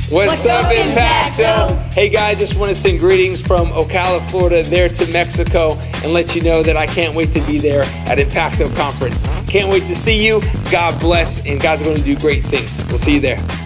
What's up, IN-PACTO? Hey guys, just want to send greetings from Ocala, Florida, there to Mexico, and let you know that I can't wait to be there at IN-PACTO conference. Can't wait to see you. God bless, and God's going to do great things. We'll see you there.